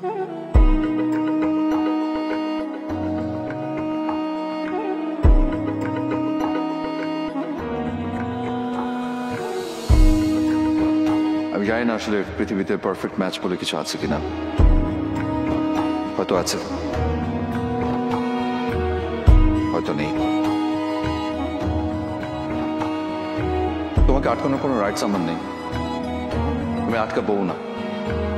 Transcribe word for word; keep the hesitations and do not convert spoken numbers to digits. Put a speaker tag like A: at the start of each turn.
A: আমি জানি না আসলে পৃথিবীতে পারফেক্ট ম্যাচ বলে কিছু আছে কিনা, হয়তো আছে হয়তো নেই। তোমাকে আটকানোর কোনো রাইটস আমার নেই, তুমি আটকাবো না।